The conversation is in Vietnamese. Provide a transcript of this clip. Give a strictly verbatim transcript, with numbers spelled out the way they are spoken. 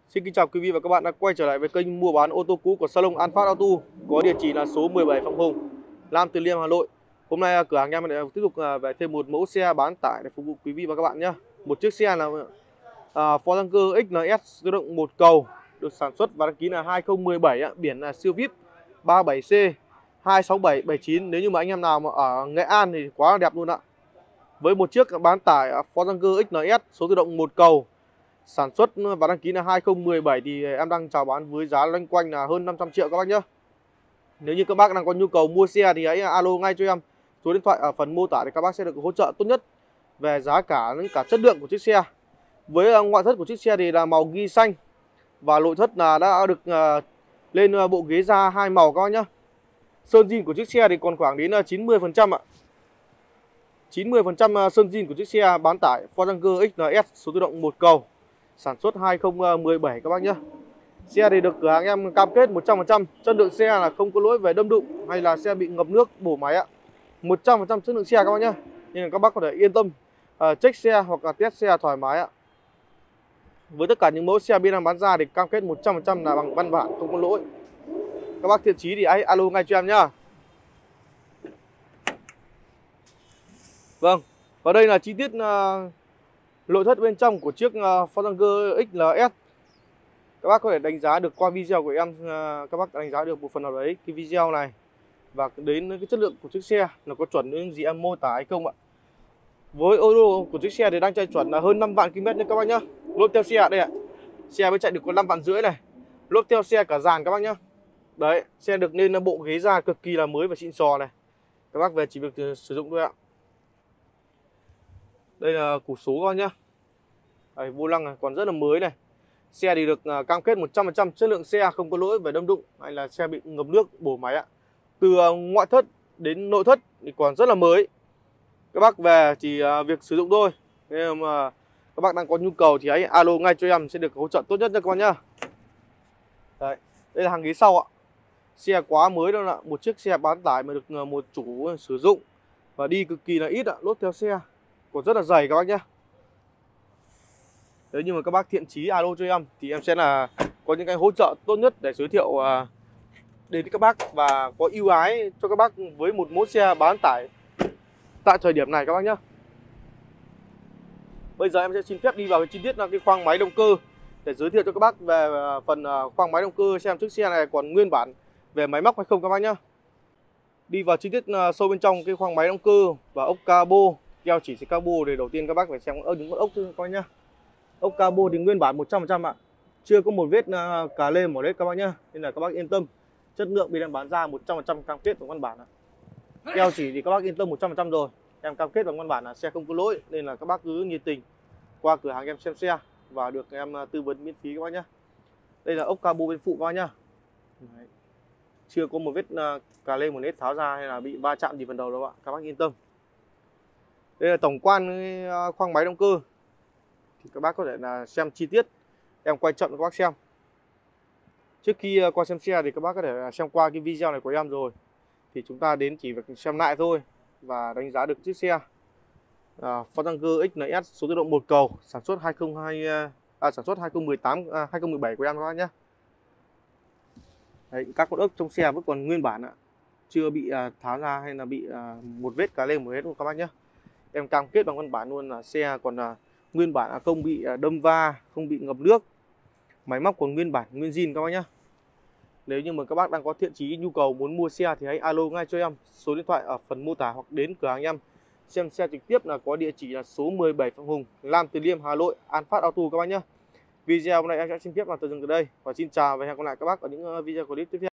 Xin kính chào quý vị và các bạn đã quay trở lại với kênh mua bán ô tô cũ của salon An Phát Auto, có địa chỉ là số mười bảy Phạm Hùng, Nam Từ Liêm, Hà Nội. Hôm nay cửa hàng em lại tiếp tục về thêm một mẫu xe bán tải để phục vụ quý vị và các bạn nhé. Một chiếc xe là uh, Ford Ranger ích en ét tự động một cầu, được sản xuất và đăng ký là hai không một bảy, biển là siêu vi ai pi ba bảy C hai sáu bảy bảy chín. Nếu như mà anh em nào mà ở Nghệ An thì quá là đẹp luôn ạ. Với một chiếc bán tải Ford Ranger ích en ét số tự động một cầu, sản xuất và đăng ký là hai không một bảy thì em đang chào bán với giá loanh quanh là hơn năm trăm triệu các bác nhé. Nếu như các bác đang có nhu cầu mua xe thì hãy alo ngay cho em. Số điện thoại ở phần mô tả thì các bác sẽ được hỗ trợ tốt nhất về giá cả lẫn cả chất lượng của chiếc xe. Với ngoại thất của chiếc xe thì là màu ghi xanh và nội thất là đã được lên bộ ghế da hai màu các bác nhé. Sơn zin của chiếc xe thì còn khoảng đến chín mươi phần trăm ạ. chín mươi phần trăm sơn zin của chiếc xe bán tải Ford Ranger ích en ét số tự động một cầu, sản xuất hai không một bảy các bác nhé. Xe thì được cửa hàng em cam kết một trăm phần trăm chất lượng xe là không có lỗi về đâm đụng hay là xe bị ngập nước bổ máy ạ. một trăm phần trăm chất lượng xe các bác nhé. Nên là các bác có thể yên tâm uh, check xe hoặc là test xe thoải mái ạ. Với tất cả những mẫu xe bên em bán ra thì cam kết một trăm phần trăm là bằng văn bản không có lỗi. Các bác thiện chí thì hãy alo ngay cho em nhá. Vâng, và đây là chi tiết uh, nội thất bên trong của chiếc uh, Ford Ranger ích en ét. Các bác có thể đánh giá được qua video của em, uh, các bác đánh giá được một phần nào đấy cái video này và đến cái chất lượng của chiếc xe là có chuẩn những gì em mô tả hay không ạ. Với ô tô của chiếc xe thì đang chạy chuẩn là hơn năm vạn ki lô mét nha các bác nhá. Lốp theo xe đây ạ. Xe mới chạy được có năm vạn rưỡi này. Lốp theo xe cả dàn các bác nhá. Đấy, xe được lên bộ ghế da cực kỳ là mới và xịn sò này. Các bác về chỉ việc sử dụng thôi ạ. Đây là củ số các bác nhá. Đây, vô lăng này còn rất là mới này. Xe thì được uh, cam kết một trăm phần trăm chất lượng xe, không có lỗi về đâm đụng hay là xe bị ngập nước bổ máy ạ. Từ uh, ngoại thất đến nội thất thì còn rất là mới. Các bác về chỉ uh, việc sử dụng thôi. Nếu mà các bác đang có nhu cầu thì hãy alo ngay cho em sẽ được hỗ trợ tốt nhất nha các bác nhá. Đấy, đây là hàng ghế sau ạ. Xe quá mới đâu ạ. Một chiếc xe bán tải mà được uh, một chủ sử dụng và đi cực kỳ là ít ạ. Lốp theo xe còn rất là dày các bác nhá. Nếu như mà các bác thiện chí alo cho em thì em sẽ là có những cái hỗ trợ tốt nhất để giới thiệu đến các bác và có ưu ái cho các bác với một mẫu xe bán tải tại thời điểm này các bác nhé. Bây giờ em sẽ xin phép đi vào cái chi tiết là cái khoang máy động cơ để giới thiệu cho các bác về phần khoang máy động cơ, xem chiếc xe này còn nguyên bản về máy móc hay không các bác nhé. Đi vào chi tiết sâu bên trong cái khoang máy động cơ và ốc cabo, keo chỉ cabo thì đầu tiên các bác phải xem ốc những con ốc thôi các bác nhé. Ốc cabo thì nguyên bản một trăm phần trăm ạ. Chưa có một vết uh, cà lê mỏ lết các bác nhá. Nên là các bác yên tâm. Chất lượng bên em bán ra một trăm phần trăm cam kết bằng văn bản ạ. Keo chỉ thì các bác yên tâm một trăm phần trăm rồi. Em cam kết bằng văn bản là xe không có lỗi. Nên là các bác cứ nhiệt tình qua cửa hàng em xem xe và được em uh, tư vấn miễn phí các bác nhá. Đây là ốc cabo bên phụ các bác nhá. Đấy. Chưa có một vết uh, cà lê mỏ lết tháo ra hay là bị va chạm gì phần đầu đâu ạ. Các bác yên tâm. Đây là tổng quan uh, khoang máy động cơ. Thì các bác có thể là xem chi tiết, em quay chậm cho các bác xem. Trước khi qua xem xe thì các bác có thể xem qua cái video này của em rồi. Thì chúng ta đến chỉ việc xem lại thôi và đánh giá được chiếc xe uh, Ford Ranger ích en ét số tự động một cầu, sản xuất hai không hai à, sản xuất hai không một tám à, hai không một bảy của em các bác nhé. Đấy, các con ốc trong xe vẫn còn nguyên bản ạ, chưa bị uh, tháo ra hay là bị uh, một vết cà lê một hết luôn các bác nhé. Em cam kết bằng văn bản luôn là xe còn uh, nguyên bản, không bị đâm va, không bị ngập nước, máy móc còn nguyên bản nguyên zin các bác nhé. Nếu như mà các bác đang có thiện chí nhu cầu muốn mua xe thì hãy alo ngay cho em. Số điện thoại ở phần mô tả hoặc đến cửa hàng em xem xe trực tiếp là có địa chỉ là số mười bảy Phạm Hùng, Nam Từ Liêm, Hà Nội, An Phát Auto các bác nhé. Video hôm nay em sẽ xin phép là tạm dừng ở đây và xin chào và hẹn gặp lại các bác ở những video clip tiếp theo.